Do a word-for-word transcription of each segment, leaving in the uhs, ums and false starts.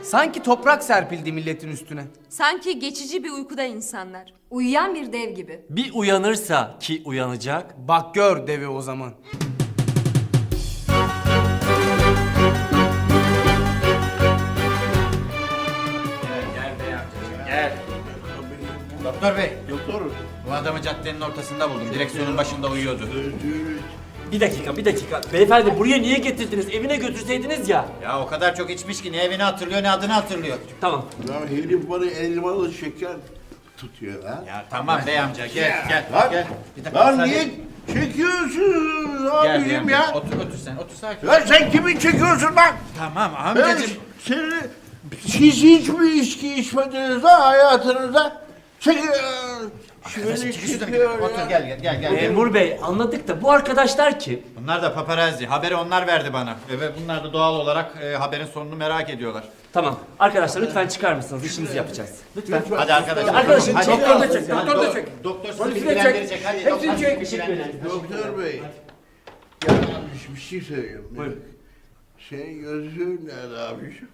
Sanki toprak serpildi milletin üstüne. Sanki geçici bir uykuda insanlar. Uyuyan bir dev gibi. Bir uyanırsa ki uyanacak. Bak gör devi o zaman. Gel. Doktor bey. Doktor. Bu adamı caddenin ortasında buldum. Direksiyonun başında uyuyordu. Bir dakika, bir dakika. Beyefendi buraya niye getirdiniz? Evine götürseydiniz ya. Ya o kadar çok içmiş ki ne evini hatırlıyor ne adını hatırlıyor. Tamam. Ya herif bana elmalı şeker tutuyor lan. Ya tamam bey amca gel gel Lan, gel. Bir dakika, lan sen- niye çekiyorsunuz Gel abicim abicim ya? Otur otur sen otur sakin. Ya sen kimi çekiyorsun lan? Tamam Ben amcacığım. seni, siz hiç mi içki içmediniz ha hayatınızda? Çekiyor. Arkadaşım, Beni çık şuradan. çekiyor Otur ya. gel gel gel gel. Memur bey anladık da bu arkadaşlar kim? Bunlar da paparazzi. Haberi onlar verdi bana. Ve bunlar da doğal olarak e, haberin sonunu merak ediyorlar. Tamam. Arkadaşlar lütfen çıkar mısınız? İşimizi yapacağız. Lütfen. Hadi arkadaşlar. Arkadaşım, Hadi. doktor da çek, doktor da çek. Doktor sizi Polisi de bilgilendirecek. çek. Hadi Hepsini doktor çek. sizi bilgilendirecek. Doktor bey. Yanlış bir şey söylüyorum. Buyurun. Senin gözlüğün nerede abiciğim?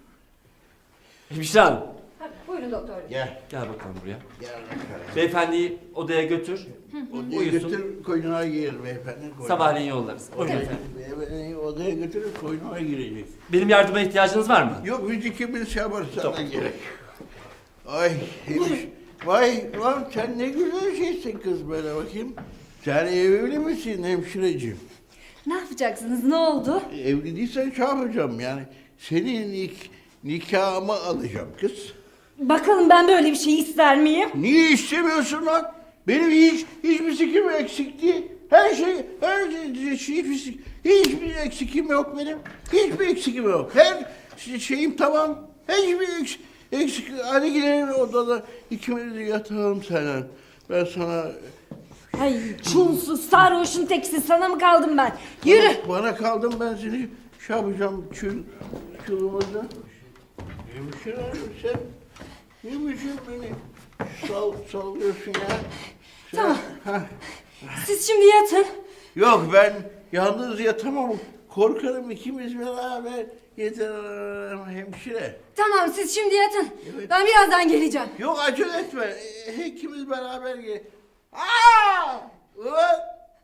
Hemşire hanım. Ha, buyurun doktor bey. Gel. Gel bakalım buraya. Gel bakalım. Beyefendiyi odaya götür. Odaya Uyusun. götür, koynuna gir beyefendi. koynuna. Sabahleyin yollarız. Buyurun efendim. Beyefendi odaya götürüp koynuna girecek. Benim yardıma ihtiyacınız var mı? Yok biz ikimiz şey yaparız sana gerek. Ay hemş. Vay lan sen ne güzel şeysin kız böyle bakayım. Sen evli misin hemşireciğim? Ne yapacaksınız? Ne oldu? Evli değilsen şey yapacağım yani. Senin nik nikahımı alacağım kız. Bakalım ben böyle bir şey ister miyim? Niye istemiyorsun lan? Benim hiç hiçbir sikim eksik değil. Her şey, her şey, şey hiçbir, hiçbir eksikim yok benim. Hiçbir eksikim yok. Her şey- şeyim tamam. Hiçbir eksik, eksik. Hadi gidelim odada ikimiz de yatalım seninle. Ben sana... Ay çulsuz sarhoşun teksi sana mı kaldım ben? Yürü. Bana kaldım ben seni şey yapacağım çül, çulumuzda. Hemşire hanım sen ne biçim beni sal, sallıyorsun ya? Sen- Tamam. Hah. Siz şimdi yatın. Yok ben yalnız yatamam. Korkarım ikimiz beraber yeter hemşire. Tamam siz şimdi yatın. Evet. Ben birazdan geleceğim. Yok acele etme. E, ikimiz beraber gel. Aa! Ulan!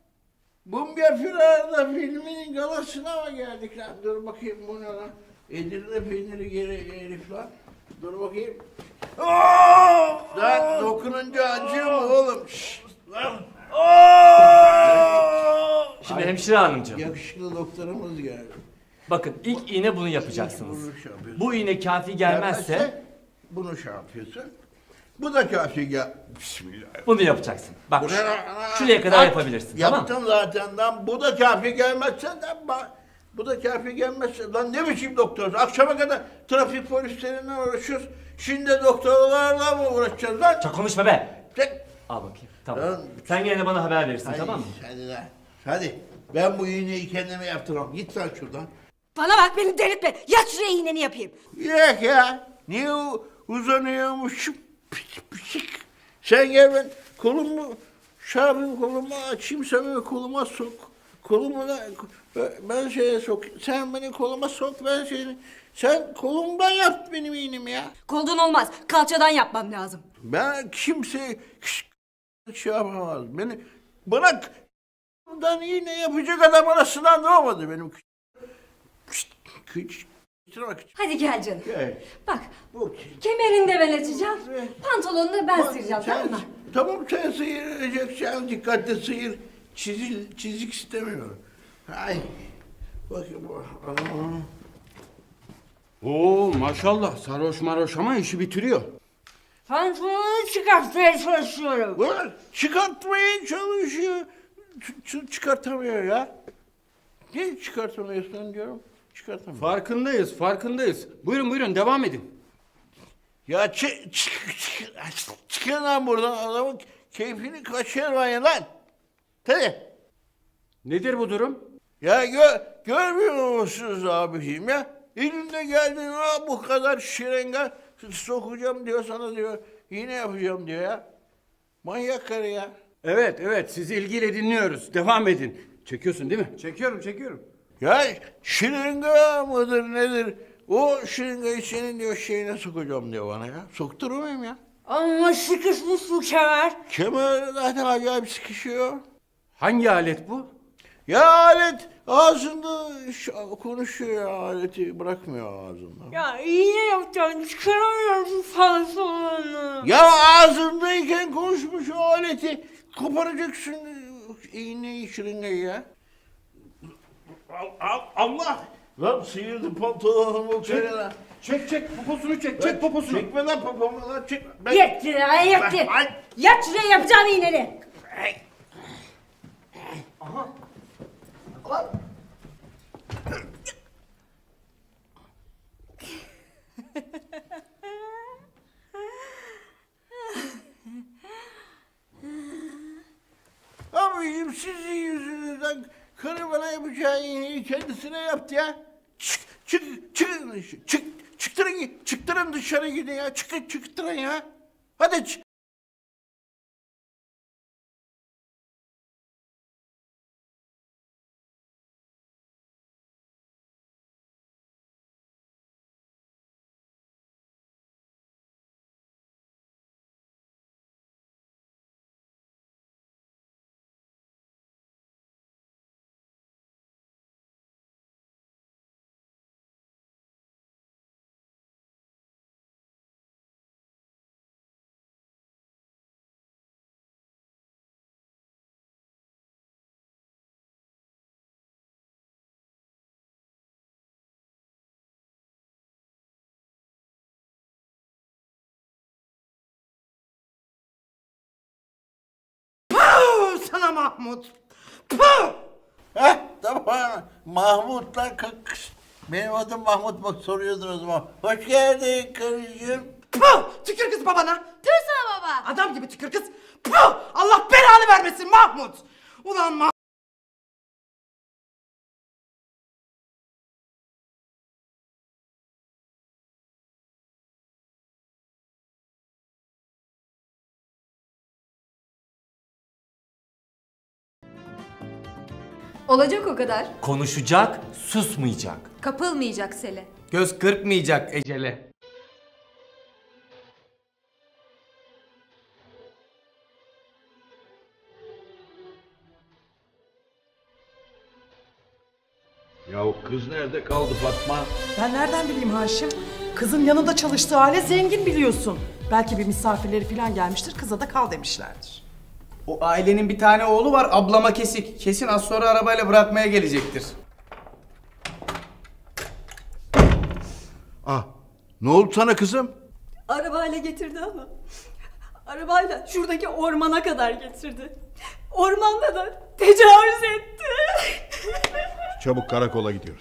Mumya Firarda filminin galasına mı geldik lan? Dur bakayım bu ne lan? Edirne peyniri geri herif lan. Dur bakayım. Aa! Lan dokununca acıyor mu oğlum? Şşt! Lan! Aa! Şimdi hemşire hanımcığım. Yakışıklı doktorumuz geldi. Bakın ilk iğne bunu yapacaksınız. Bunu şey yapıyorsun. Bu iğne kafi gelmezse bunu şey yapıyorsun. Bu da kafi gel. Bismillah. bunu yapacaksın. Bak Bu ne lan? şuraya kadar Bak, yapabilirsin, tamam Yaptım zaten lan. Bu da kafi gelmezse de bak. Bu da kafi gelmezse lan ne biçim doktor? Akşama kadar trafik polisleriyle uğraşıyoruz. Şimdi doktorlarla mı uğraşacağız lan? Çok konuşma be. Sen- Al bakayım. Tamam. Lan. Sen gene de bana haber verirsin, Hadi, tamam mı? hadi lan. Hadi. Ben bu iğneyi kendime yaptırmam. Git lan şuradan. Bana bak beni delirtme. Yat şuraya iğneni yapayım. Yok ya. Niye u- uzanıyormuşum? Pişik pişik. Sen gel ben kolumu, şabım kolumu açayım sen böyle koluma sok. Kolumu da ben şeye sok. Sen beni koluma sok ben seni. Sen kolumdan yap benim iğnemi ya. Koldan olmaz. Kalçadan yapmam lazım. Ben kimse şey yapamaz. Beni bırak. Bundan iğne yapacak adam arasından doğmadı benim. Kıç. Hadi gel canım. Gel. Bak Bu kemerini de ben açacağım. Evet. Pantolonunu da ben sıyıracağım Sen- tamam mı? Tamam sen sıyıracaksın. Dikkatli sıyır. Çizil, çizik istemiyorum. Ay. Bakın bu. Oo maşallah sarhoş maroş ama işi bitiriyor. Pantolonunu çıkartmaya çalışıyorum. Ulan çıkartmaya çalışıyor. Ç- ç- çıkartamıyor ya. Niye çıkartamıyorsun diyorum. Çıkartamıyor. Farkındayız farkındayız. Buyurun buyurun devam edin. Ya çık çık çık çıkın lan buradan adamın keyfini kaçırmayın lan. Hadi. Nedir bu durum? Ya gö görmüyor musunuz abiciğim ya? Elinde geldin ha bu kadar şırınga sokacağım diyor sana diyor. Yine yapacağım diyor ya. Manyak karı ya. Evet evet sizi ilgiyle dinliyoruz. Devam edin. Çekiyorsun değil mi? Çekiyorum çekiyorum. Ya şırınga mıdır nedir? O şırıngayı senin diyor şeyine sokacağım diyor bana ya. Sokturur muyum ya? Ama sıkışmış bu kemer. Kemer zaten acayip sıkışıyor. Hangi alet bu? Ya alet ağzında ş- konuşuyor ya, aleti bırakmıyor ağzında. Ya iğne yapacaksın çıkaramıyorum fazla olanı. Ya ağzındayken konuşmuş o aleti koparacaksın iğneyi şırıngayı ya. Allah! Lan sıyırdı pantolonumu. Çek, Çek çek poposunu çek çek poposunu. Çekme lan popomu lan çek. Ben... Yat şuraya yat. Ay. Yat şuraya yapacağın iğneni. Abicim sizin yüzünüzden karı bana yapacağı iğneyi kendisine yaptı ya. Çık, çık, çıkın, çık, çık, çıktırın, çıktırın dışarı gidin ya. Çıkın, çıktırın ya. Hadi çık. Sana Mahmut. Puh! Heh, tamam. Mahmut lan kalk. Benim adım Mahmut, bak soruyordun o zaman. Hoş geldin karıcığım. Puh! Tükür kız babana. Tüh sana baba. Adam gibi tükür kız. Puh! Allah belanı vermesin Mahmut. Ulan Mahmut. Olacak o kadar. Konuşacak, susmayacak. Kapılmayacak Sele. Göz kırpmayacak ecele. Ya kız nerede kaldı Fatma? Ben nereden bileyim Haşim? Kızın yanında çalıştığı aile zengin biliyorsun. Belki bir misafirleri falan gelmiştir, kıza da kal demişlerdir. O ailenin bir tane oğlu var, ablama kesik. Kesin az sonra arabayla bırakmaya gelecektir. Ah, ne oldu sana kızım? Arabayla getirdi ama. Arabayla şuradaki ormana kadar getirdi. Ormanda da tecavüz etti. Çabuk karakola gidiyoruz.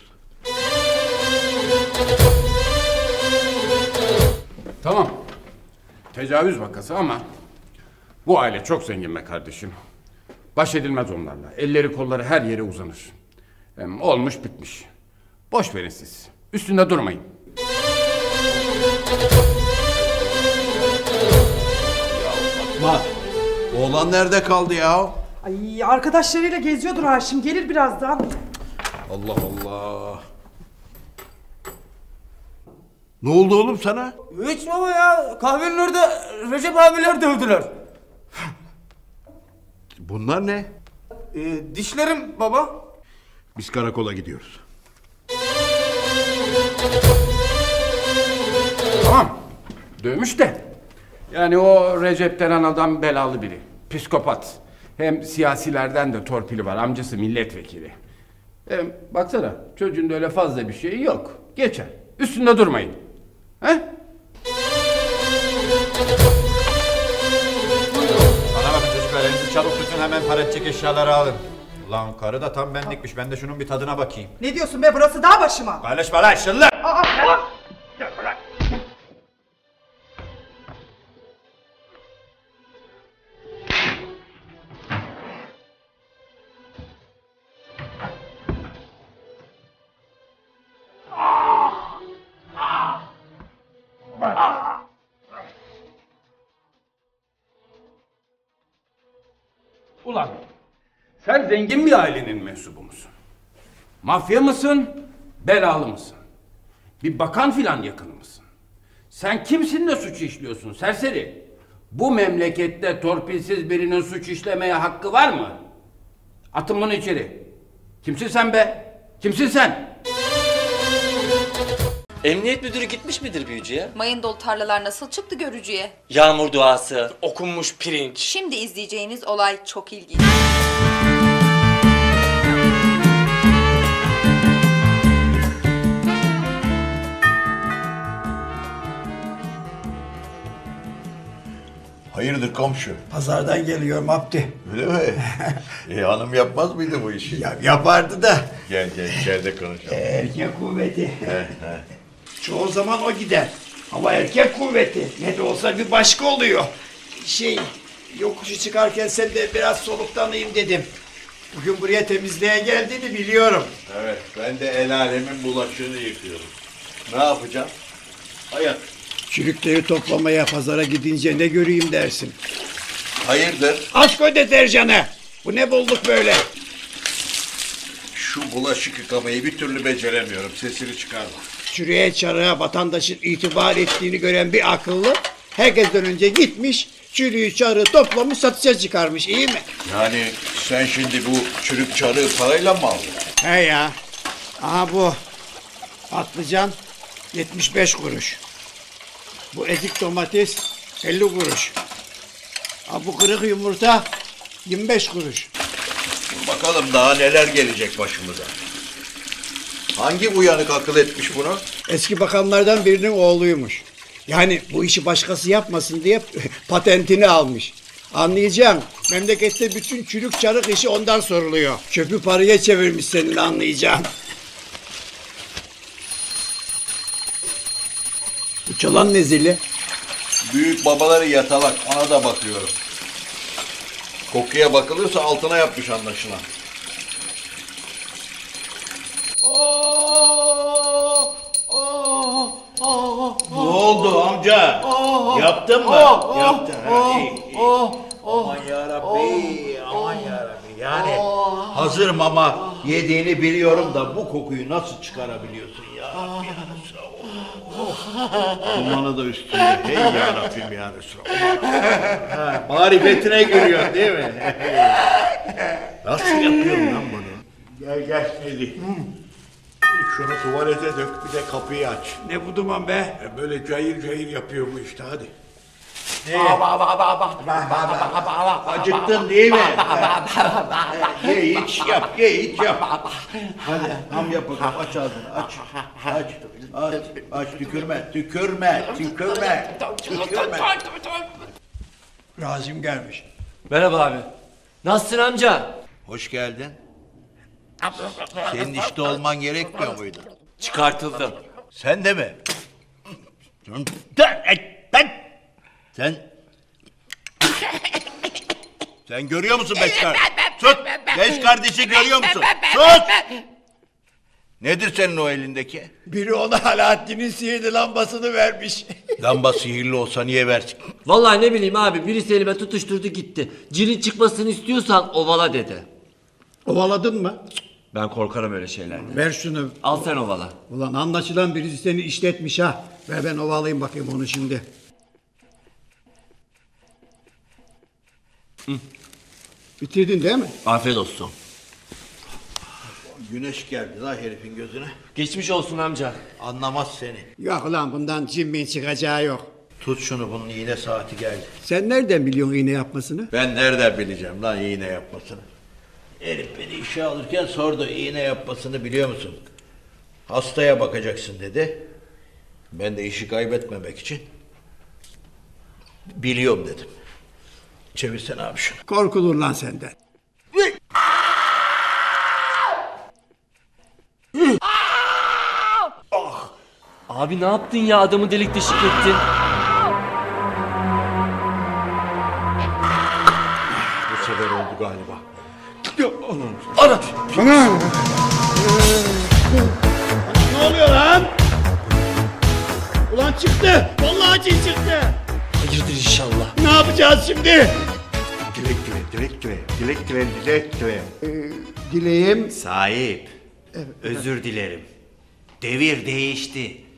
Tamam. Tecavüz vakası ama bu aile çok zengin be kardeşim. Baş edilmez onlarla. Elleri kolları her yere uzanır. Hem olmuş bitmiş. Boş verin siz. Üstünde durmayın. Fatma, oğlan nerede kaldı ya? Ay arkadaşlarıyla geziyordur Haşim, gelir birazdan. Allah Allah. Ne oldu oğlum sana? Hiç baba ya, kahvenin orada Recep abiler dövdüler. Bunlar ne? Ee, dişlerim baba. Biz karakola gidiyoruz. Tamam. Dövmüş de. Yani o Recep denen adam belalı biri. Psikopat. Hem siyasilerden de torpili var. Amcası milletvekili. Hem baksana çocuğun da öyle fazla bir şeyi yok. Geçer. Üstünde durmayın. He? Bana bakın çocuklar, elinizi çabuk tutun, hemen para edecek eşyaları alın. Ulan karı da tam benlikmiş, ben de şunun bir tadına bakayım. Ne diyorsun be, burası dağ başı mı? Paylaşma lan şıllık! Ulan sen zengin bir ailenin mensubu musun? Mafya mısın? Belalı mısın? Bir bakan filan yakını mısın? Sen kimsin de suç işliyorsun serseri? Bu memlekette torpilsiz birinin suç işlemeye hakkı var mı? Atın bunu içeri. Kimsin sen be? Kimsin sen? Emniyet müdürü gitmiş midir büyücüye? Mayın dolu tarlalar nasıl çıktı görücüye? Yağmur duası, okunmuş pirinç. Şimdi izleyeceğiniz olay çok ilginç. Hayırdır komşu? Pazardan geliyorum Abdi. Öyle mi? e, hanım yapmaz mıydı bu işi? Ya, yapardı da. Gel gel içeride konuşalım. Erkek kuvveti. Çoğu zaman o gider. Ama erkek kuvveti. Ne de olsa bir başka oluyor. Şey, yokuşu çıkarken sen de biraz soluklanayım dedim. Bugün buraya temizliğe geldiğini biliyorum. Evet, ben de el alemin bulaşığını yıkıyorum. Ne yapacağım? Hayat. Çürükleri toplamaya pazara gidince ne göreyim dersin. Hayırdır? Aç koy deterjanı. Bu ne bulduk böyle? Şu bulaşık yıkamayı bir türlü beceremiyorum. Sesini çıkarma. Çürüğe çarığa vatandaşın itibar ettiğini gören bir akıllı herkesten önce gitmiş, çürüğü çarığı toplamış satışa çıkarmış, iyi mi? Yani sen şimdi bu çürük çarığı parayla mı aldın? He ya. Aha bu. Patlıcan yetmiş beş kuruş. Bu ezik domates elli kuruş. Ha bu kırık yumurta yirmi beş kuruş. Bakalım daha neler gelecek başımıza. Hangi uyanık akıl etmiş bunu? Eski bakanlardan birinin oğluymuş. Yani bu işi başkası yapmasın diye patentini almış. Anlayacaksın. Memlekette bütün çürük çarık işi ondan soruluyor. Çöpü paraya çevirmiş senin anlayacağın. Bu çalan ne zili? Büyük babaları yatalak, ona da bakıyorum. Kokuya bakılırsa altına yapmış anlaşılan. Ne oldu amca? Yaptın mı? Yaptın. Ha, iyi, iyi. Aman yarabbi, aman yarabbi. Yani hazır mama yediğini biliyorum da bu kokuyu nasıl çıkarabiliyorsun ya? Dumanı da üstünde. Hey yarabbim ya Resulallah. Marifetine giriyor değil mi? Nasıl yapıyorsun lan bunu? Gel gel Melih. Şunu tuvalete dök, bir de kapıyı aç. Ne bu duman be? E, Böyle cayır cayır yapıyor bu işte, hadi. Acıktın değil mi? Ye iç yap, ye iç yap. Hadi ham yap bakalım, aç ağzını, aç. Aç, aç, aç, tükürme, tükürme, tükürme, tükürme. Razim gelmiş. Merhaba abi. Nasılsın amca? Hoş geldin. Senin işte olman gerekmiyor muydu? Çıkartıldım. Sen de mi? Sen... Sen görüyor musun beş kardeş? Sus! Beş kardeşi görüyor musun? Sus! Nedir senin o elindeki? Biri ona Alaaddin'in sihirli lambasını vermiş. Lamba sihirli olsa niye versin? Vallahi ne bileyim abi, birisi elime tutuşturdu gitti. Cilin çıkmasını istiyorsan ovala dedi. Ovaladın mı? Ben korkarım öyle şeylerden. Ver şunu. Al sen ovala. Ulan anlaşılan birisi seni işletmiş ha. Ver ben ovalayayım bakayım onu şimdi. Hı. Bitirdin değil mi? Afiyet olsun. Güneş geldi la herifin gözüne. Geçmiş olsun amca. Anlamaz seni. Yok ulan bundan cimmin çıkacağı yok. Tut şunu, bunun iğne saati geldi. Sen nereden biliyorsun iğne yapmasını? Ben nereden bileceğim lan iğne yapmasını? Herif beni işe alırken sordu, iğne yapmasını biliyor musun? Hastaya bakacaksın dedi. Ben de işi kaybetmemek için biliyorum dedim. Çevirsene abi şunu. Korkulur lan senden. Ah! Abi ne yaptın ya, adamı delik deşik ettin. Bu sefer oldu galiba. Ana! Ana! Ne oluyor lan? Ulan çıktı. Vallahi cin çıktı. Hayırdır inşallah. Ne yapacağız şimdi? Dilek dile, dilek dile, dilek dile, dilek dile. Ee, dileğim. Sahip, Evet, özür dilerim. Devir değişti.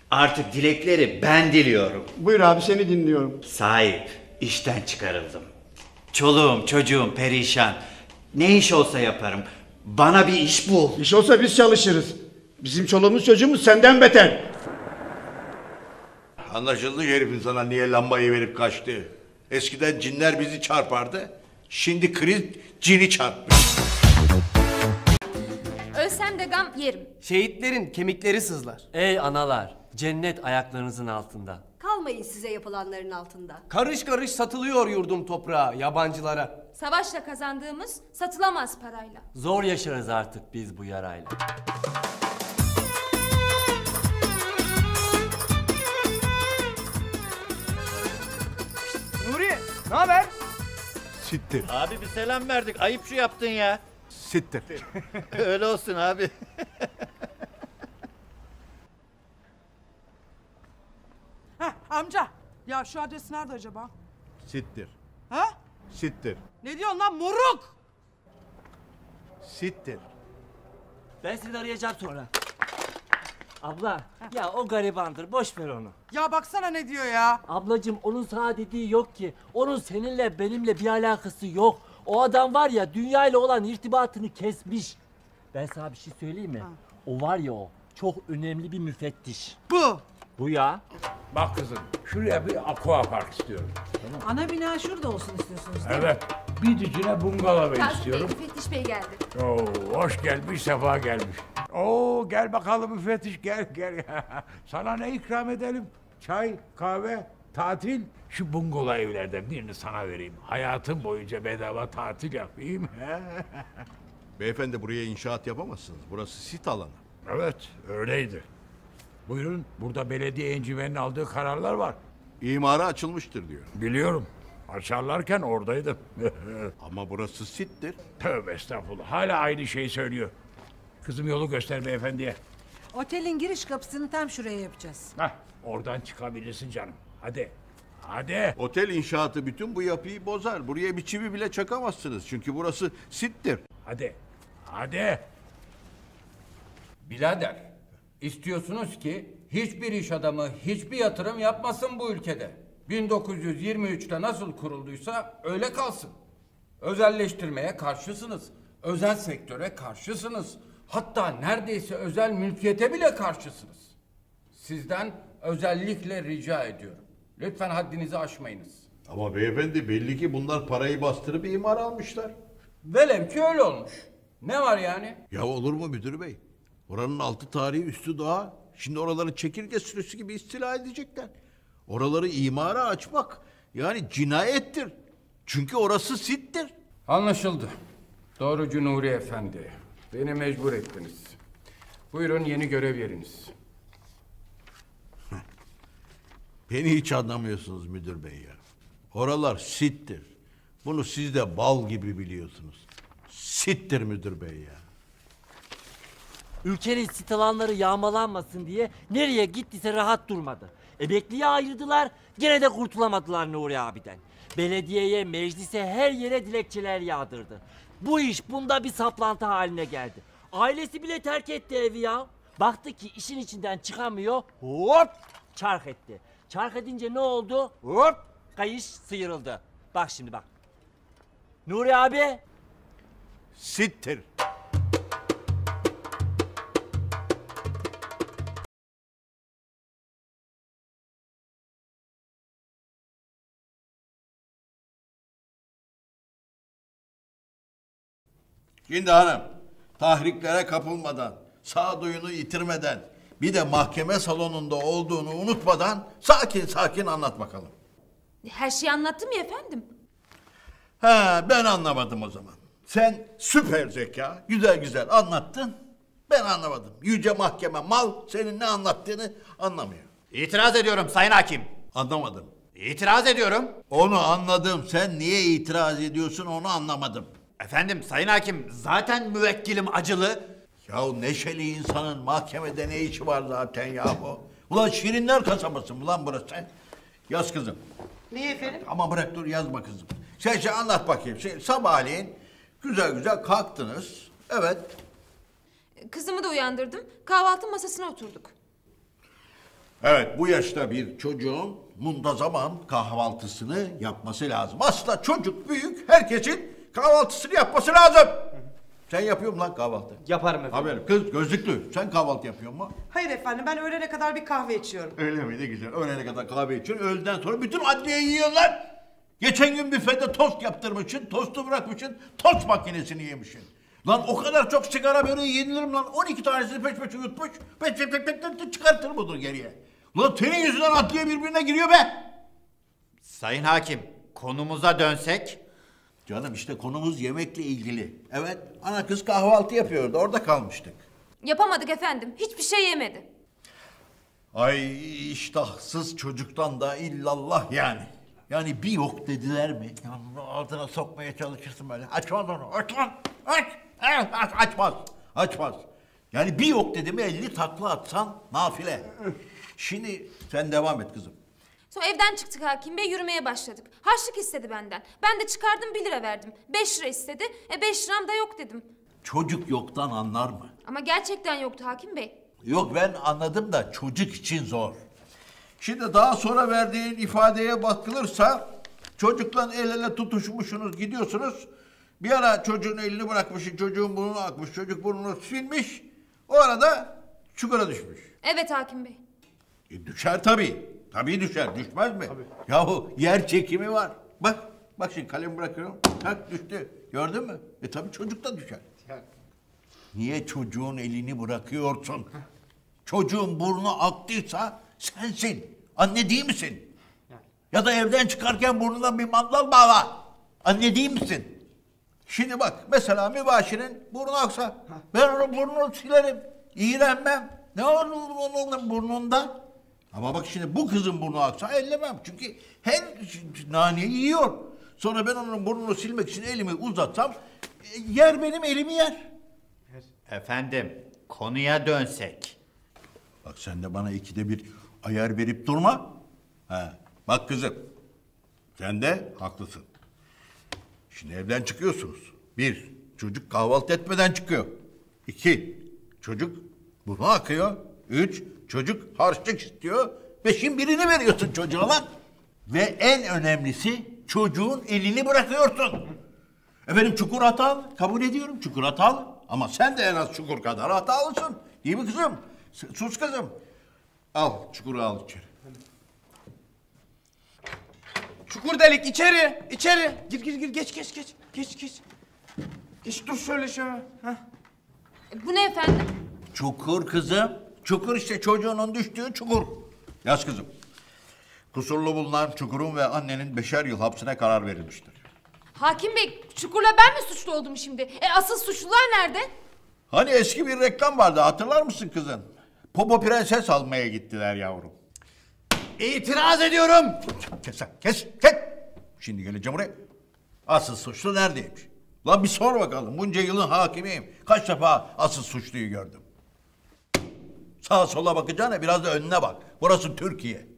Artık dilekleri ben diliyorum. Buyur abi, seni dinliyorum. Sahip, işten çıkarıldım. Çoluğum çocuğum perişan. Ne iş olsa yaparım. Bana bir iş bul. İş olsa biz çalışırız. Bizim çoluğumuz çocuğumuz senden beter. Anlaşıldı herifin sana niye lambayı verip kaçtı. Eskiden cinler bizi çarpardı. Şimdi kriz cini çarpmış. Ölsem de gam yerim. Şehitlerin kemikleri sızlar. Ey analar, cennet ayaklarınızın altında. Kalmayın size yapılanların altında. Karış karış satılıyor yurdum toprağa yabancılara. Savaşla kazandığımız satılamaz parayla. Zor yaşarız artık biz bu yarayla. Nuri, ne haber? Sittir. Abi bir selam verdik. Ayıp şu yaptın ya. Sittir. Öyle olsun abi. Heh, amca. Ya şu adres nerede acaba? Sittir. Ha? Sittir. Ne diyorsun lan moruk? Sittir. Ben seni arayacağım sonra. Abla, ya o garibandır, boş ver onu. Ya baksana ne diyor ya? Ablacığım onun sana dediği yok ki. Onun seninle benimle bir alakası yok. O adam var ya dünya ile olan irtibatını kesmiş. Ben sana bir şey söyleyeyim mi? Ha. O var ya o çok önemli bir müfettiş. Bu. Bu ya. Bak kızım, şuraya bir aqua park istiyorum. Tamam. Ana bina şurada olsun istiyorsunuz değil mi? Evet, bir dikine bungalov Kasım Bey, istiyorum. müfettiş bey geldi. Oo, hoş gelmiş, sefa gelmiş. Oo, gel bakalım müfettiş, gel gel. Sana ne ikram edelim? Çay, kahve, tatil. Şu bungalov evlerden birini sana vereyim. Hayatım boyunca bedava tatil yapayım. Beyefendi buraya inşaat yapamazsınız. Burası sit alanı. Evet, öyleydi. Buyurun, burada belediye encimenin aldığı kararlar var. İmara açılmıştır diyor. Biliyorum. Açarlarken oradaydım. Ama burası sittir. Tövbe estağfurullah. Hala aynı şeyi söylüyor. Kızım yolu göster beyefendiye. Otelin giriş kapısını tam şuraya yapacağız. Hah, oradan çıkabilirsin canım. Hadi. Hadi. Otel inşaatı bütün bu yapıyı bozar. Buraya bir çivi bile çakamazsınız. Çünkü burası sittir. Hadi. Hadi. Birader, istiyorsunuz ki hiçbir iş adamı hiçbir yatırım yapmasın bu ülkede. bin dokuz yüz yirmi üçte nasıl kurulduysa öyle kalsın. Özelleştirmeye karşısınız. Özel sektöre karşısınız. Hatta neredeyse özel mülkiyete bile karşısınız. Sizden özellikle rica ediyorum. Lütfen haddinizi aşmayınız. Ama beyefendi belli ki bunlar parayı bastırıp imar almışlar. Velev ki öyle olmuş. Ne var yani? Ya olur mu müdür bey? Oranın altı tarihi üstü doğa. Şimdi oraları çekirge sürüsü gibi istila edecekler. Oraları imara açmak yani cinayettir. Çünkü orası sittir. Anlaşıldı. Doğrucu Nuri Efendi. Beni mecbur ettiniz. Buyurun yeni görev yeriniz. Beni hiç anlamıyorsunuz müdür bey ya. Oralar sittir. Bunu siz de bal gibi biliyorsunuz. Sittir müdür bey ya. Ülkenin sit alanları yağmalanmasın diye nereye gittiyse rahat durmadı. Emekliye ayırdılar, gene de kurtulamadılar Nuri abiden. Belediyeye, meclise, her yere dilekçeler yağdırdı. Bu iş bunda bir saplantı haline geldi. Ailesi bile terk etti evi ya. Baktı ki işin içinden çıkamıyor, hop çark etti. Çark edince ne oldu? Hop kayış sıyrıldı. Bak şimdi bak. Nuri abi. Sittir. Şimdi hanım, tahriklere kapılmadan, sağduyunu yitirmeden, bir de mahkeme salonunda olduğunu unutmadan sakin sakin anlat bakalım. Her şeyi anlattım ya efendim. Ha, ben anlamadım o zaman. Sen süper zeka, güzel güzel anlattın. Ben anlamadım. Yüce mahkeme mal senin ne anlattığını anlamıyor. İtiraz ediyorum Sayın Hakim. Anlamadım. İtiraz ediyorum. Onu anladım. Sen niye itiraz ediyorsun onu anlamadım. Efendim Sayın Hakim zaten müvekkilim acılı. Ya neşeli insanın mahkemede ne işi var zaten yahu? Ulan Şirinler kasabası mı lan burası? Yaz kızım. Niye efendim? Ama bırak dur yazma kızım. Sen şey anlat bakayım. Şey, sabahleyin güzel güzel kalktınız. Evet. Kızımı da uyandırdım. Kahvaltı masasına oturduk. Evet, bu yaşta bir çocuğun muntazaman kahvaltısını yapması lazım. Aslında çocuk büyük, herkesin kahvaltısını yapması lazım. Sen yapıyor musun lan kahvaltı? Yaparım efendim. Haberim. Kız gözlüklü, sen kahvaltı yapıyor musun? Hayır efendim, ben öğlene kadar bir kahve içiyorum. Öyle mi? Ne güzel. Öğlene kadar kahve içiyorsun, öğleden sonra bütün adliye yiyorlar. Geçen gün büfede tost yaptırmışsın, tostu bırakmışsın, tost makinesini yemişsin. Lan o kadar çok sigara böreği yenilir mi lan? on iki tanesini peş peşe yutmuş, peş peş peş peş çıkartır mıdır geriye? Lan senin yüzünden adliye birbirine giriyor be! Sayın hakim, konumuza dönsek. Canım işte konumuz yemekle ilgili. Evet, ana kız kahvaltı yapıyordu, orada kalmıştık. Yapamadık efendim. Hiçbir şey yemedi. Ay iştahsız çocuktan da illallah yani. Yani bir yok dediler mi? Yani ağzına sokmaya çalışırsın böyle. Açmaz onu, açmaz, aç, aç, aç, açmaz, açmaz. Yani bir yok dedi mi elli takla atsan nafile. Şimdi sen devam et kızım. Sonra evden çıktık hakim bey, yürümeye başladık. Harçlık istedi benden. Ben de çıkardım bir lira verdim. Beş lira istedi. E beş liram da yok dedim. Çocuk yoktan anlar mı? Ama gerçekten yoktu hakim bey. Yok ben anladım da çocuk için zor. Şimdi daha sonra verdiğin ifadeye bakılırsa çocukla el ele tutuşmuşsunuz gidiyorsunuz. Bir ara çocuğun elini bırakmışsın, çocuğun burnunu akmış, çocuk burnunu silmiş. O arada çukura düşmüş. Evet hakim bey. E düşer tabii. Tabii düşer. Düşmez mi? Tabii. Yahu yer çekimi var. Bak, bak şimdi kalemi bırakıyorum. Tak düştü. Gördün mü? E tabii çocuk da düşer. Niye çocuğun elini bırakıyorsun? Çocuğun burnu aktıysa sensin. Anne değil misin? Ya da evden çıkarken burnuna bir mandal bağla. Anne değil misin? Şimdi bak mesela mübaşirin burnu aksa ben onun burnunu silerim. İğrenmem. Ne olur onun burnunda? Ama bak şimdi bu kızın burnu aksa ellemem. Çünkü her naneyi yiyor. Sonra ben onun burnunu silmek için elimi uzatsam yer benim elimi yer. Efendim, konuya dönsek. Bak sen de bana ikide bir ayar verip durma. Ha, bak kızım, sen de haklısın. Şimdi evden çıkıyorsunuz. Bir, çocuk kahvaltı etmeden çıkıyor. İki, çocuk burnu akıyor. Üç, çocuk harçlık istiyor. Beşin birini veriyorsun çocuğa lan. Ve en önemlisi çocuğun elini bırakıyorsun. Efendim çukur hatalı. Kabul ediyorum çukur hatalı. Ama sen de en az çukur kadar hatalısın. Değil mi kızım? S- sus kızım. Al çukuru al içeri. Çukur delik içeri, içeri. Gir gir gir geç geç geç. Geç geç. Geç dur şöyle şöyle. Heh. E, bu ne efendim? Çukur kızım. Çukur işte çocuğunun düştüğü çukur. Yaz kızım. Kusurlu bulunan çukurun ve annenin beşer yıl hapsine karar verilmiştir. Hakim bey, çukurla ben mi suçlu oldum şimdi? E asıl suçlular nerede? Hani eski bir reklam vardı hatırlar mısın kızım? Popo prenses almaya gittiler yavrum. İtiraz ediyorum. Kes lan, kes, kes. Şimdi geleceğim buraya. Asıl suçlu neredeymiş? Lan bir sor bakalım. Bunca yılın hakimiyim. Kaç defa asıl suçluyu gördüm. Sağa sola bakacağına biraz da önüne bak. Burası Türkiye.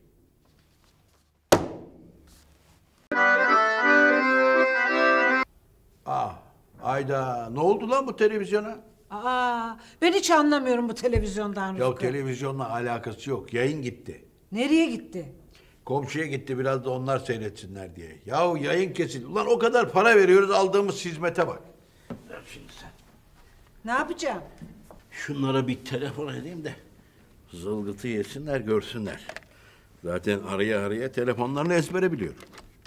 Aa, ayda ne oldu lan bu televizyona? Aa, ben hiç anlamıyorum bu televizyondan Ya Rıfkı. televizyonla alakası yok. Yayın gitti. Nereye gitti? Komşuya gitti biraz da onlar seyretsinler diye. Yahu yayın kesildi. Ulan o kadar para veriyoruz aldığımız hizmete bak. Ver şimdi sen. Ne yapacağım? Şunlara bir telefon edeyim de zılgıtı yesinler görsünler. Zaten araya araya telefonlarını ezbere biliyorum.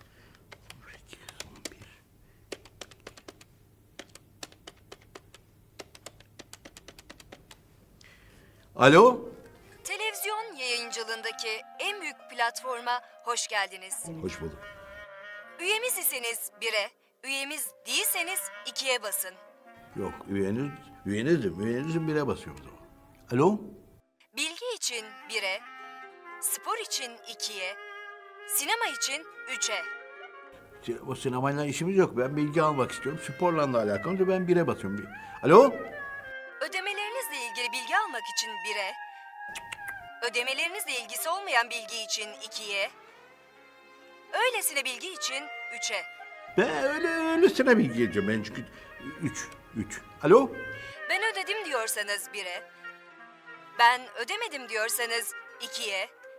Alo? Televizyon yayıncılığındaki en büyük platforma hoş geldiniz. Hoş bulduk. Üyemiz iseniz bire, üyemiz değilseniz ikiye basın. Yok üyeniz, üyenizim. Üyenizim bire basıyor o zaman. Alo? Bilgi için bire, spor için ikiye, sinema için üçe. O sinemayla işimiz yok. Ben bilgi almak istiyorum. Sporla da alakalı. Ben bire basıyorum. Alo? Ödemelerinizle ilgili bilgi almak için bire, ödemelerinizle ilgisi olmayan bilgi için ikiye, öylesine bilgi için üçe. Ben öyle öylesine bilgi geleceğim. Ben çünkü üç, üç. Alo? Ben ödedim diyorsanız bire, ben ödemedim diyorsanız ikiye,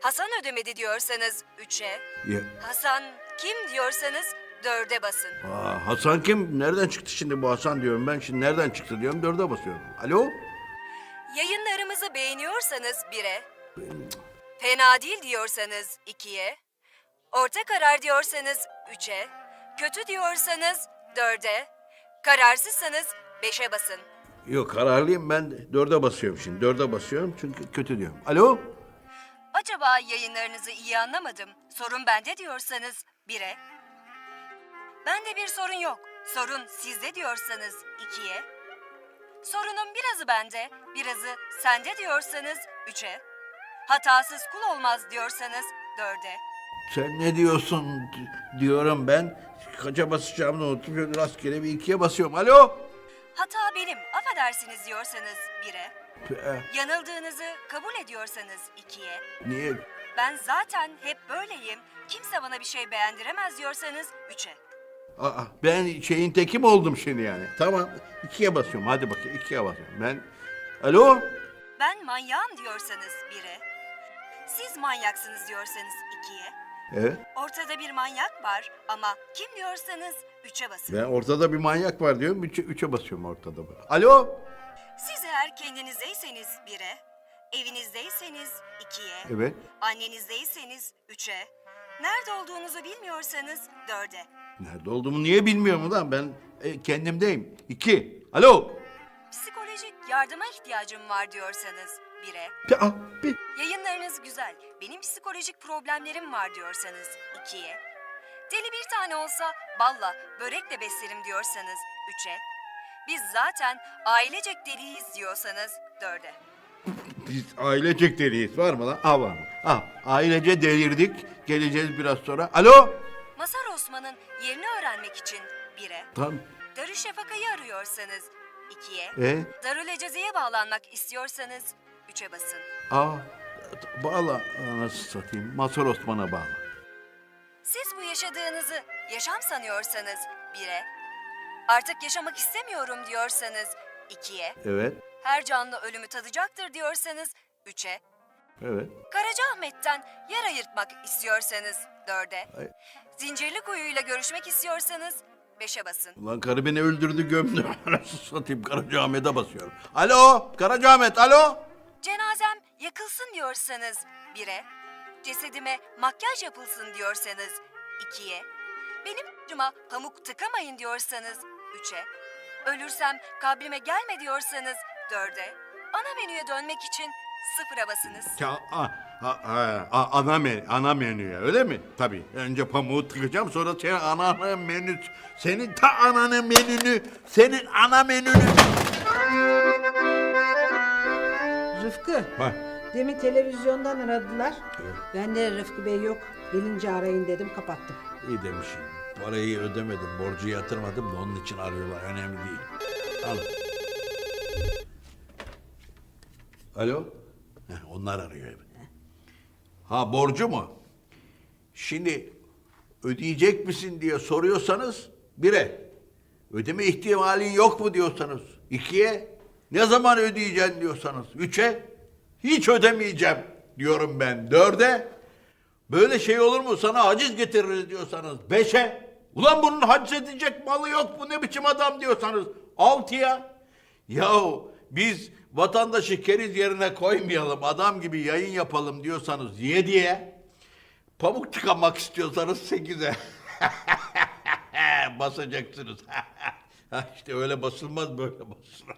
Hasan ödemedi diyorsanız üçe. Ya, Hasan kim diyorsanız dörde basın. Aa, Hasan kim? Nereden çıktı şimdi bu Hasan diyorum ben. Şimdi nereden çıktı diyorum, dörde basıyorum. Alo? Yayınlarımızı beğeniyorsanız bire. Fena değil diyorsanız ikiye. Orta karar diyorsanız üçe. Kötü diyorsanız dörde. Kararsızsanız beşe basın. Yok, kararlıyım ben, dörde basıyorum şimdi. Dörde basıyorum çünkü kötü diyorum. Alo? Acaba yayınlarınızı iyi anlamadım. Sorun bende diyorsanız bire. Bende bir sorun yok. Sorun sizde diyorsanız ikiye. Sorunun birazı bende, birazı sende diyorsanız üçe. Hatasız kul olmaz diyorsanız dörde. Sen ne diyorsun d- diyorum ben. Kaça basacağımı unuttum. Şöyle rastgele bir ikiye basıyorum. Alo? Hata benim, affedersiniz diyorsanız bire. Ee, Yanıldığınızı kabul ediyorsanız ikiye. Niye? Ben zaten hep böyleyim, kimse bana bir şey beğendiremez diyorsanız üçe. Aa, ben şeyin teki mi oldum şimdi yani? Tamam, ikiye basıyorum. Hadi bakayım, ikiye basıyorum. Ben... Alo? Ben manyağım diyorsanız bire. Siz manyaksınız diyorsanız ikiye. Evet. Ortada bir manyak var ama kim diyorsanız üçe basın. Ben ortada bir manyak var diyorum. Üçe, üçe basıyorum ortada. Alo? Siz eğer kendinizdeyseniz bire, evinizdeyseniz ikiye, Evet. annenizdeyseniz üçe, nerede olduğunuzu bilmiyorsanız dörde. Nerede olduğumu niye bilmiyorum lan? Ben e, kendimdeyim. İki. Alo? Psikolojik yardıma ihtiyacım var diyorsanız bire, Ya, bir... yayınlarınız güzel, benim psikolojik problemlerim var diyorsanız ikiye, deli bir tane olsa balla börekle beslerim diyorsanız üçe, biz zaten ailecek deliyiz diyorsanız dörde. Biz ailecek deliyiz. Var mı lan? Ha, var mı? Ha, ailece delirdik. Geleceğiz biraz sonra. Alo? Mazhar Osman'ın yerini öğrenmek için bire, Tamam. Darüşşafaka'yı arıyorsanız ikiye, E? Darül Eceze'ye bağlanmak istiyorsanız üçe basın. Aa, bağla. Nasıl satayım? Mazhar Osman'a bağla. Siz bu yaşadığınızı yaşam sanıyorsanız bire, artık yaşamak istemiyorum diyorsanız ikiye, Evet. her canlı ölümü tadacaktır diyorsanız üçe, Evet. Karacaahmet'ten yer ayırtmak istiyorsanız dörde, Ay. Zincirlikuyu'yla görüşmek istiyorsanız beşe basın. Ulan karı beni öldürdü, gömdü. Nasıl satayım? Karacaahmet'e basıyorum. Alo? Karacaahmet, alo? Cenazem yakılsın diyorsanız bire, cesedime makyaj yapılsın diyorsanız ikiye, benim acıma pamuk tıkamayın diyorsanız üçe, ölürsem kabrime gelme diyorsanız dörde, ana menüye dönmek için sıfıra basınız. Ya, a, a, a, a, ana, men, ana menüye öyle mi? Tabii. Önce pamuğu tıkacağım, sonra senin ananın menü, senin ta ananın menünü, senin ana menünü. Rıfkı, Ha. demin televizyondan aradılar. Ben de Rıfkı Bey yok, gelince arayın dedim, kapattım. İyi demişim. Parayı ödemedim, borcu yatırmadım da onun için arıyorlar. Önemli değil. Al. Alo? Heh, onlar arıyor. Ha, borcu mu? Şimdi ödeyecek misin diye soruyorsanız bire, ödeme ihtimalin yok mu diyorsanız ikiye, ne zaman ödeyeceksin diyorsanız üçe, hiç ödemeyeceğim diyorum ben dörde, böyle şey olur mu sana haciz getiririz diyorsanız beşe, ulan bunun haciz edecek malı yok mu ne biçim adam diyorsanız altıya, yahu biz vatandaşı keriz yerine koymayalım, adam gibi yayın yapalım diyorsanız yediye, pamuk tıkamak istiyorsanız sekize basacaksınız. İşte öyle basılmaz, böyle basılır.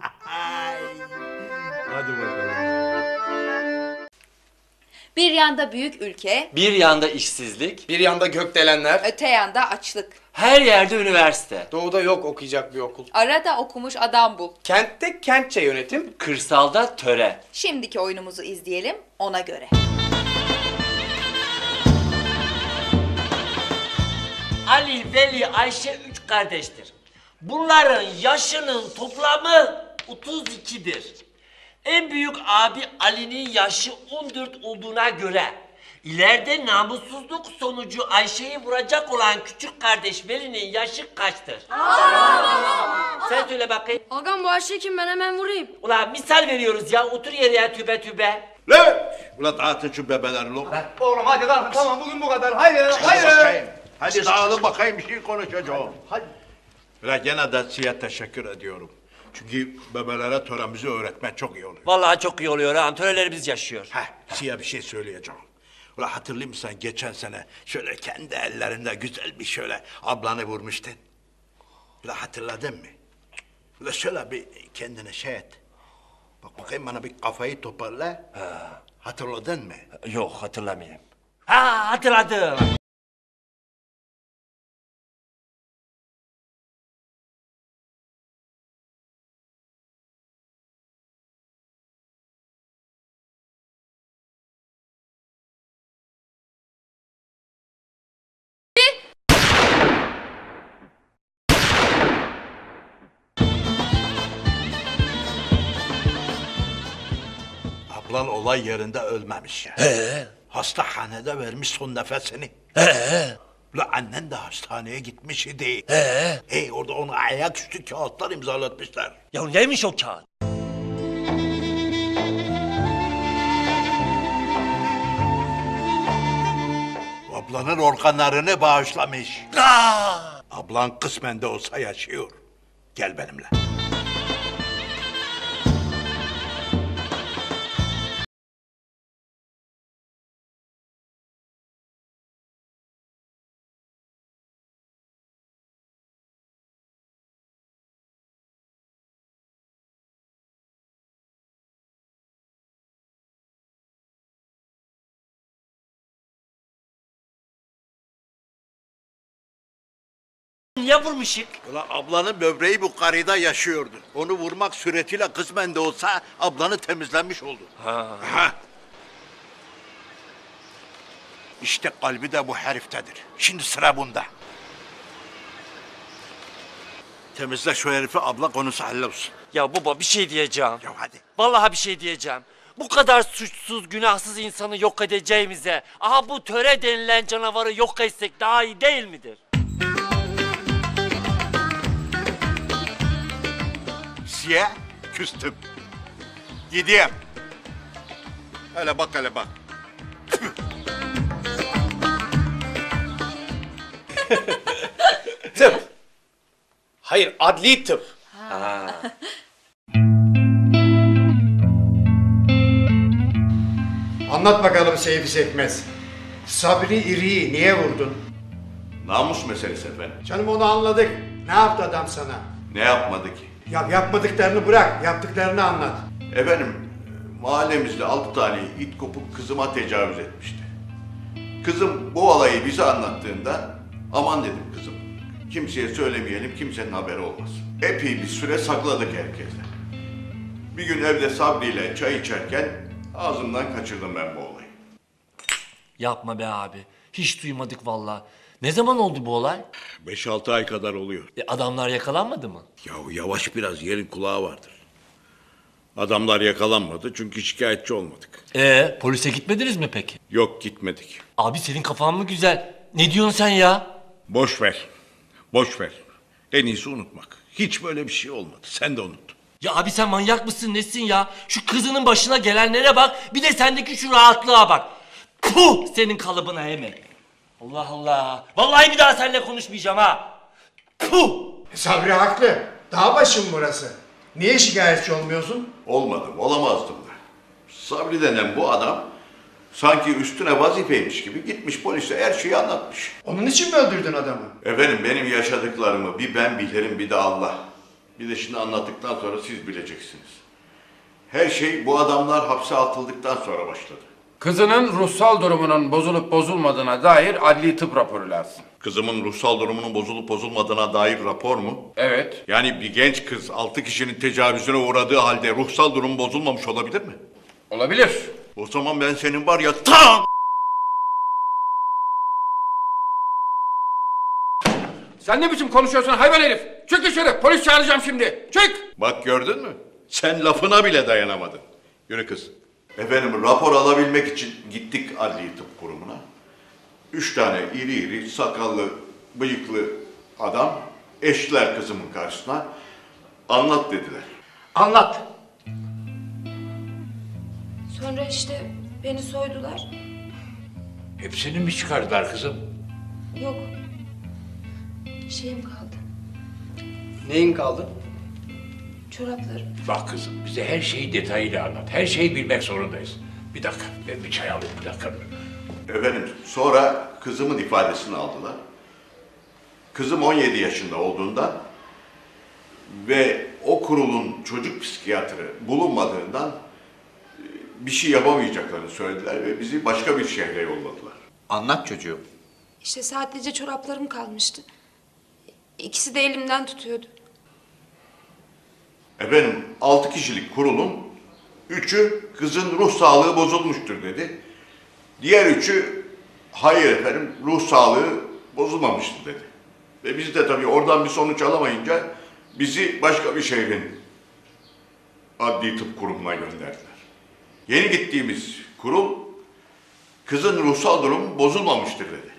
Hadi bakalım. Bir yanda büyük ülke, Bir yanda işsizlik, Bir yanda gökdelenler. öte yanda açlık. her yerde üniversite. Doğuda yok okuyacak bir okul. Arada okumuş adam bul. Kentte kentçe yönetim. Kırsalda töre. Şimdiki oyunumuzu izleyelim ona göre. Ali, Veli, Ayşe üç kardeştir. Bunların yaşının toplamı otuz ikidir. En büyük abi Ali'nin yaşı on dört olduğuna göre ileride namussuzluk sonucu Ayşe'yi vuracak olan küçük kardeş Veli'nin yaşı kaçtır? Sen söyle bakayım. Ağam bu Ayşe kim, ben hemen vurayım. Ulan misal veriyoruz ya, otur yere ya, tübe tübe. Lan! Ulan dağıtın şu bebeleri lan. Oğlum hadi kalkın tamam bugün bu kadar. Haydi haydi. Bakayım. Hadi dağılın bakayım bir şey konuşacağım. Hadi. Ulan gene de size teşekkür ediyorum. Çünkü bebelere töremizi öğretmek çok iyi oluyor. Vallahi çok iyi oluyor ha. Törelerimiz yaşıyor. Heh, size bir şey söyleyeceğim. Ulan hatırlıyor musun geçen sene şöyle kendi ellerinde güzel bir şöyle ablanı vurmuştun. Ulan hatırladın mı? Ulan şöyle bir kendine şey et. Bak bakayım bana bir kafayı toparla. Ha. Hatırladın mı? Yok hatırlamayayım. Ha hatırladım. Ablan olay yerinde ölmemiş ya. He. Hastahanede vermiş son nefesini. He. Ulan annen de hastaneye gitmiş idi. He. Hey orada ona ayaküstü kağıtlar imzalatmışlar. Ya neymiş o kağıt? Ablanın organlarını bağışlamış. Aa! Ablan kısmen de olsa yaşıyor. Gel benimle. Niye vurmuşuk? Ulan ablanın böbreği bu karıda yaşıyordu. Onu vurmak suretiyle kısmen de olsa ablanı temizlenmiş oldu. Ha. Aha. İşte kalbi de bu heriftedir. Şimdi sıra bunda. Temizle şu herifi, abla konusu hallolsun. Ya baba bir şey diyeceğim. Ya hadi. Vallahi bir şey diyeceğim. Bu kadar suçsuz, günahsız insanı yok edeceğimize, aha bu töre denilen canavarı yok etsek daha iyi değil midir? Siye küstüm. Gideyim. Hele bak hele bak. Tıp. Hayır adli tıp. Ha. Anlat bakalım Seyfi Sekmez. Sabri İri'yi niye vurdun? Namus meselesi efendim. Canım onu anladık. Ne yaptı adam sana? Ne yapmadı ki? Ya yapmadıklarını bırak, yaptıklarını anlat. Efendim, mahallemizde altı tane it kopuk kızıma tecavüz etmişti. Kızım bu olayı bize anlattığında, aman dedim kızım, kimseye söylemeyelim, kimsenin haberi olmaz. Epey bir süre sakladık herkese. Bir gün evde Sabri ile çay içerken ağzımdan kaçırdım ben bu olayı. Yapma be abi. Hiç duymadık vallahi. Ne zaman oldu bu olay? Beş altı ay kadar oluyor. E, adamlar yakalanmadı mı? Yahu yavaş biraz, yerin kulağı vardır. Adamlar yakalanmadı çünkü şikayetçi olmadık. Ee, polise gitmediniz mi peki? Yok gitmedik. Abi senin kafan mı güzel? Ne diyorsun sen ya? Boş ver. Boş ver. En iyisi unutmak. Hiç böyle bir şey olmadı. Sen de unut. Ya abi sen manyak mısın nesin ya? Şu kızının başına gelenlere bak. Bir de sendeki şu rahatlığa bak. Puh senin kalıbına hemen. Allah Allah. Vallahi bir daha seninle konuşmayacağım ha. Puh. Sabri haklı. Dağ başım burası. Niye şikayetçi olmuyorsun? Olmadım, olamazdım da. Sabri denen bu adam sanki üstüne vazifeymiş gibi gitmiş polise her şeyi anlatmış. Onun için mi öldürdün adamı? Efendim benim yaşadıklarımı bir ben bilirim bir de Allah. Bir de şimdi anlattıktan sonra siz bileceksiniz. Her şey bu adamlar hapse atıldıktan sonra başladı. Kızının ruhsal durumunun bozulup bozulmadığına dair adli tıp raporu lazım. Kızımın ruhsal durumunun bozulup bozulmadığına dair rapor mu? Evet. Yani bir genç kız altı kişinin tecavüzüne uğradığı halde ruhsal durum bozulmamış olabilir mi? Olabilir. O zaman ben senin var ya tam... Sen ne biçim konuşuyorsun hayvan herif? Çık dışarı, polis çağıracağım şimdi. Çık! Bak gördün mü? Sen lafına bile dayanamadın. Yürü kız. Efendim rapor alabilmek için gittik adli tıp kurumuna. Üç tane iri iri sakallı, bıyıklı adam eştiler kızımın karşısına. Anlat dediler. Anlat. Sonra işte beni soydular. Hepsini mi çıkardılar kızım? Yok. Şeyim kaldı. Neyin kaldı? Çoraplarım. Bak kızım, bize her şeyi detayıyla anlat. Her şeyi bilmek zorundayız. Bir dakika, ben bir çay alayım, bir dakika. Efendim, sonra kızımın ifadesini aldılar. Kızım on yedi yaşında olduğunda ve o kurulun çocuk psikiyatrı bulunmadığından bir şey yapamayacaklarını söylediler ve bizi başka bir şehre yolladılar. Anlat çocuğum. İşte saatlice çoraplarım kalmıştı. İkisi de elimden tutuyordu. Efendim, altı kişilik kurulun üçü kızın ruh sağlığı bozulmuştur dedi. Diğer üçü hayır efendim ruh sağlığı bozulmamıştır dedi. Ve biz de tabii oradan bir sonuç alamayınca bizi başka bir şehrin adli tıp kurumuna gönderdiler. Yeni gittiğimiz kurul kızın ruhsal durumu bozulmamıştır dedi.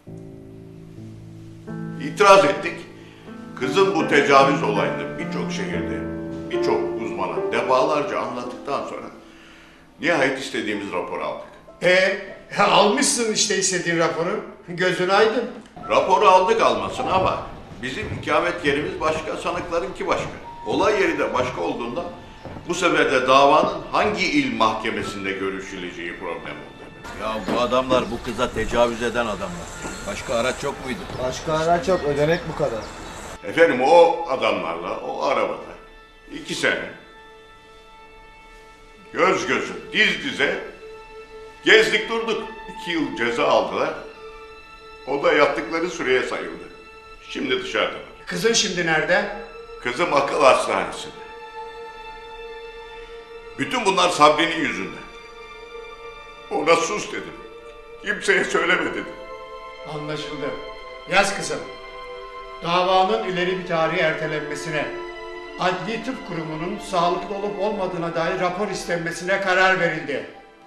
İtiraz ettik. Kızın bu tecavüz olayını birçok şehirde, birçok uzmana defalarca anlattıktan sonra nihayet istediğimiz raporu aldık. E almışsın işte istediğin raporu. Gözün aydın. Raporu aldık almasını ama bizim ikamet yerimiz başka, sanıklarınki başka. Olay yeri de başka olduğunda bu sefer de davanın hangi il mahkemesinde görüşüleceği problem oldu. Ya bu adamlar bu kıza tecavüz eden adamlar. Başka araç yok muydu? Başka araç yok, ödenek bu kadar. Efendim o adamlarla, o arabada iki sene göz göze, diz dize gezdik durduk. İki yıl ceza aldılar. O da yattıkları süreye sayıldı. Şimdi dışarıda. Kızın şimdi nerede? Kızım akıl hastanesinde. Bütün bunlar Sabri'nin yüzünden. Ona sus dedim. Kimseye söyleme dedim. Anlaşıldı. Yaz kızım. Davanın ileri bir tarihe ertelenmesine, Adli Tıp Kurumu'nun sağlıklı olup olmadığına dair rapor istenmesine karar verildi.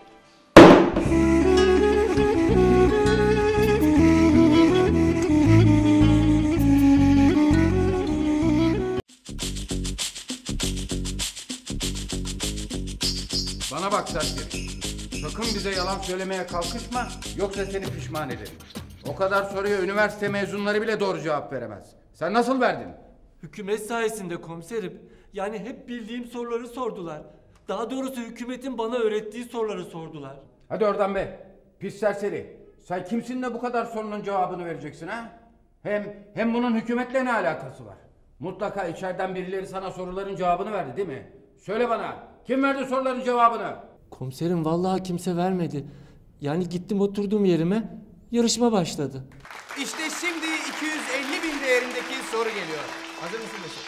Bana bak Serpil. Sakın bize yalan söylemeye kalkışma, yoksa seni pişman ederim. O kadar soruya üniversite mezunları bile doğru cevap veremez. Sen nasıl verdin? Hükümet sayesinde komiserim. Yani hep bildiğim soruları sordular. Daha doğrusu hükümetin bana öğrettiği soruları sordular. Hadi oradan be. Pis serseri. Sen kimsin de bu kadar sorunun cevabını vereceksin ha? Hem hem bunun hükümetle ne alakası var? Mutlaka içeriden birileri sana soruların cevabını verdi değil mi? Söyle bana. Kim verdi soruların cevabını? Komiserim vallahi kimse vermedi. Yani gittim oturdum yerime, yarışma başladı. İşte şimdi iki yüz elli bin değerindeki soru geliyor. Hazır mısın Mesut?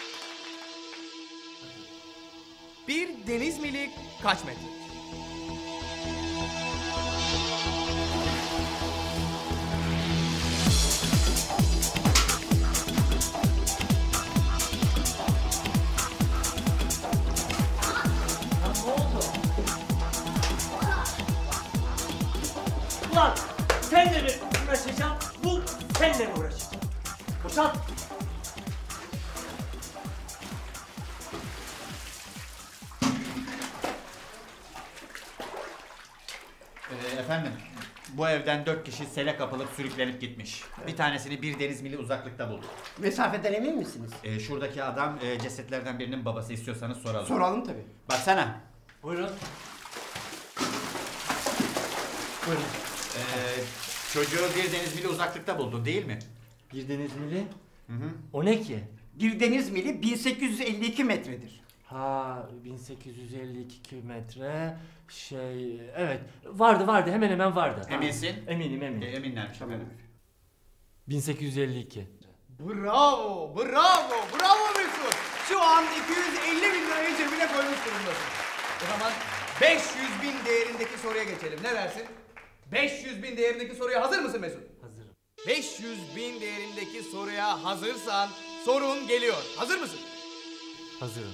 Bir deniz mili kaç metre? Ulan senle mi uğraşacağım, bu senle mi uğraşacağım? Boşalt! Ee, efendim, bu evden dört kişi sele kapılıp sürüklenip gitmiş. Bir tanesini bir deniz mili uzaklıkta bulduk. Mesafeden emin misiniz? Ee, şuradaki adam e, cesetlerden birinin babası, istiyorsanız soralım. Soralım tabii. Baksana. Buyurun. Buyurun. Ee, çocuğu bir deniz mili uzaklıkta buldun değil mi? Bir deniz mili? Hı hı. O ne ki? Bir deniz mili bin sekiz yüz elli iki metredir. Ha, bin sekiz yüz elli iki metre şey evet vardı vardı hemen hemen vardı. Eminsin? Eminim eminim. E, eminlermiş tamam. bin sekiz yüz elli iki. Bravo, bravo, bravo Mesut. Şu an iki yüz elli bin lirayı cebine koymuş durumdasın. O zaman beş yüz bin değerindeki soruya geçelim. Ne dersin? beş yüz bin değerindeki soruya hazır mısın Mesut? Hazırım. beş yüz bin değerindeki soruya hazırsan sorun geliyor. Hazır mısın? Hazırım.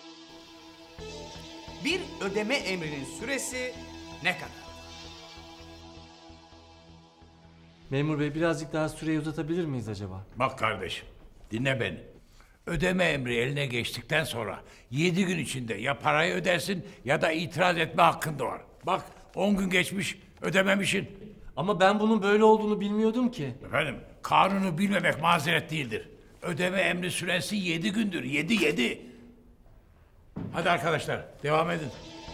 Bir ödeme emrinin süresi ne kadar? Memur bey birazcık daha süreyi uzatabilir miyiz acaba? Bak kardeşim, dinle beni. Ödeme emri eline geçtikten sonra yedi gün içinde ya parayı ödersin ya da itiraz etme hakkın doğar. Bak on gün geçmiş ödememişsin. Ama ben bunun böyle olduğunu bilmiyordum ki. Efendim kanunu bilmemek mazeret değildir. Ödeme emri süresi yedi gündür. Yedi yedi. Hadi arkadaşlar devam edin.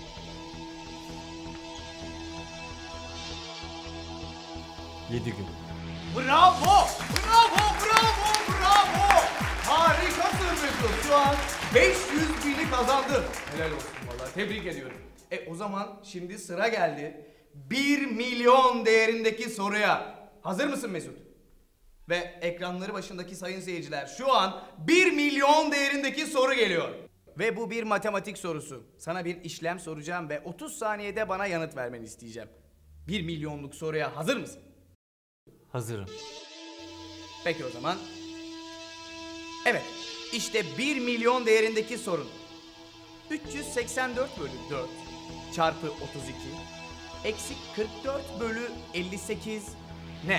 Yedi gün. Bravo! Bravo! Bravo! Bravo! Harikasın Mesut. Şu an beş yüz bini kazandın. Helal olsun vallahi. Tebrik ediyorum. E o zaman şimdi sıra geldi. bir milyon değerindeki soruya. Hazır mısın Mesut? Ve ekranları başındaki sayın seyirciler, şu an bir milyon değerindeki soru geliyor. Ve bu bir matematik sorusu. Sana bir işlem soracağım ve otuz saniyede bana yanıt vermeni isteyeceğim. bir milyonluk soruya hazır mısın? Hazırım. Peki o zaman. Evet, işte bir milyon değerindeki sorun. üç yüz seksen dört bölü dört çarpı otuz iki eksi kırk dört bölü elli sekiz ne?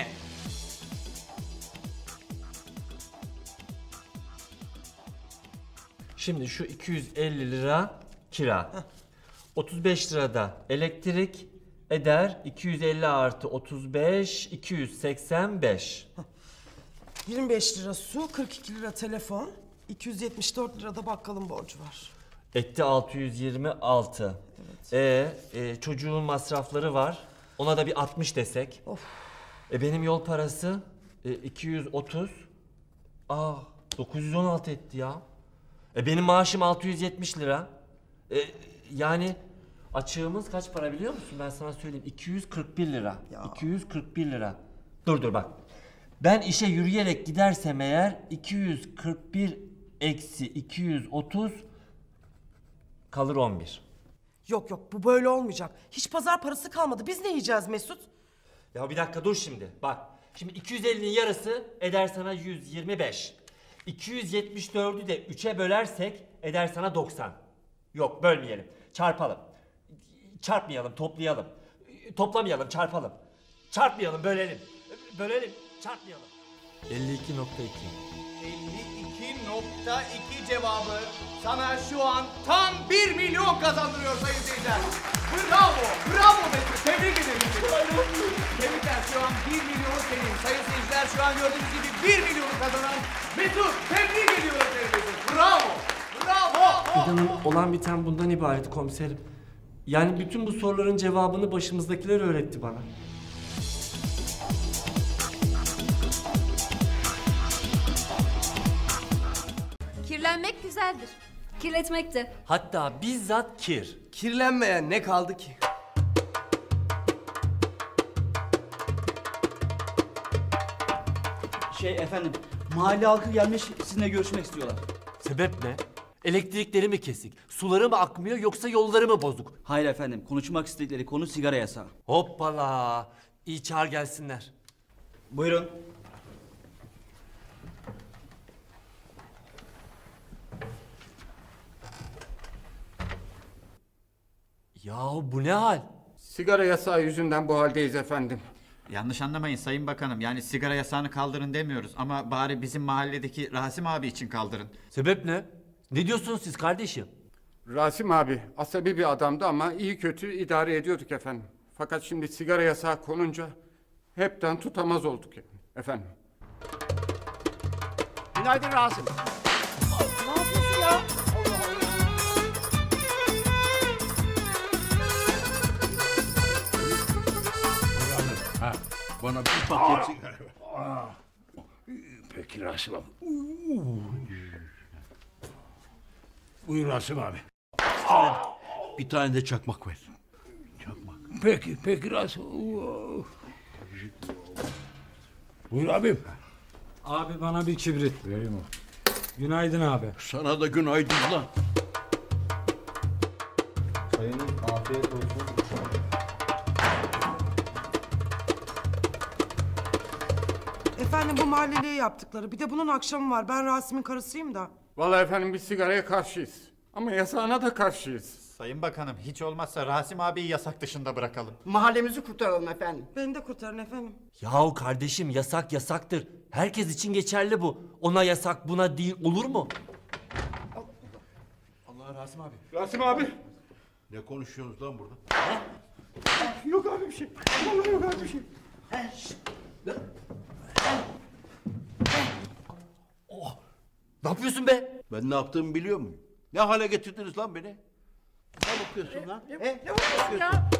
Şimdi şu iki yüz elli lira kira. otuz beş lirada elektrik eder. iki yüz elli artı otuz beş, iki yüz seksen beş. yirmi beş lira su, kırk iki lira telefon, iki yüz yetmiş dört lirada bakkalın borcu var. Etti altı yüz yirmi altı. Evet. Ee, e, çocuğun masrafları var. Ona da bir altmış desek. Of. E benim yol parası e, iki yüz otuz. Aa, dokuz yüz on altı etti ya. E benim maaşım altı yüz yetmiş lira. E, yani açığımız kaç para biliyor musun? Ben sana söyleyeyim. iki yüz kırk bir lira. Ya. iki yüz kırk bir lira. Dur dur bak. Ben işe yürüyerek gidersem eğer iki yüz kırk bir eksi iki yüz otuz kalır on bir. Yok yok, bu böyle olmayacak. Hiç pazar parası kalmadı. Biz ne yiyeceğiz Mesut? Ya bir dakika dur şimdi. Bak. Şimdi iki yüz ellinin yarısı eder sana yüz yirmi beş. iki yüz yetmiş dördü de üçe bölersek eder sana doksan. Yok bölmeyelim. Çarpalım. Çarpmayalım, toplayalım. Toplamayalım, çarpalım. Çarpmayalım, bölelim. Bölelim, çarpmayalım. elli iki nokta iki. elli iki nokta iki cevabı sana şu an tam bir milyon kazandırıyor sayın seyirciler. Bravo, bravo Mesut. Tebrik ederim. Tebrikler, şu an bir milyon senin. Sayın seyirciler, şu an gördüğünüz gibi bir milyonu kazanan Mesut. Tebrik ediyorum seni Mesut. Bravo, bravo. İnanın olan biten bundan ibaret komiserim. Yani bütün bu soruların cevabını başımızdakiler öğretti bana. Kirlenmek güzeldir. Kirletmek de. Hatta bizzat kir. Kirlenmeyen ne kaldı ki? Şey efendim, mahalle halkı gelmiş sizinle görüşmek istiyorlar. Sebep ne? Elektrikleri mi kesik? Suları mı akmıyor yoksa yolları mı bozuk? Hayır efendim, konuşmak istedikleri konu sigara yasağı. Hoppala! İyi çağır gelsinler. Buyurun. Yahu bu ne hal? Sigara yasağı yüzünden bu haldeyiz efendim. Yanlış anlamayın Sayın Bakanım. Yani sigara yasağını kaldırın demiyoruz. Ama bari bizim mahalledeki Rasim abi için kaldırın. Sebep ne? Ne diyorsunuz siz kardeşim? Rasim abi asabi bir adamdı ama iyi kötü idare ediyorduk efendim. Fakat şimdi sigara yasağı konunca hepten tutamaz olduk yani efendim. Günaydın Rasim. Ne yapıyorsun ya? Ha, bana bir paket sigara ver. Peki Rasim abi. Buyur Rasim abi. Bir tane de çakmak ver. Çakmak. Peki, peki Rasim. Buyur abim. Abi bana bir kibrit. Vereyim o. Günaydın abi. Sana da günaydın lan. Sayın afiyet olsun. Efendim bu mahalleliye yaptıkları. Bir de bunun akşamı var. Ben Rasim'in karısıyım da. Vallahi efendim biz sigaraya karşıyız. Ama yasağına da karşıyız. Sayın Bakanım hiç olmazsa Rasim abiyi yasak dışında bırakalım. Mahallemizi kurtaralım efendim. Beni de kurtarın efendim. Yahu kardeşim yasak yasaktır. Herkes için geçerli bu. Ona yasak buna değil olur mu? Allah Rasim abi. Rasim abi. Ne konuşuyorsunuz lan burada? Yok abi bir şey. Vallahi yok abi bir şey. Oh, ne yapıyorsun be? Ben ne yaptığımı biliyor muyum? Ne hale getirdiniz lan beni? Ne bakıyorsun lan? Ne, He? ne bakıyorsun ya?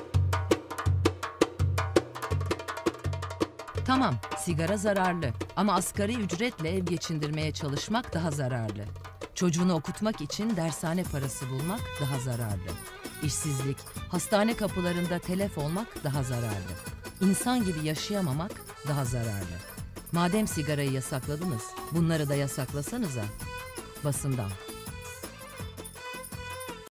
Tamam, sigara zararlı ama asgari ücretle ev geçindirmeye çalışmak daha zararlı. Çocuğunu okutmak için dershane parası bulmak daha zararlı. İşsizlik, hastane kapılarında telef olmak daha zararlı. İnsan gibi yaşayamamak daha zararlı. Madem sigarayı yasakladınız, bunları da yasaklasanıza. Basından.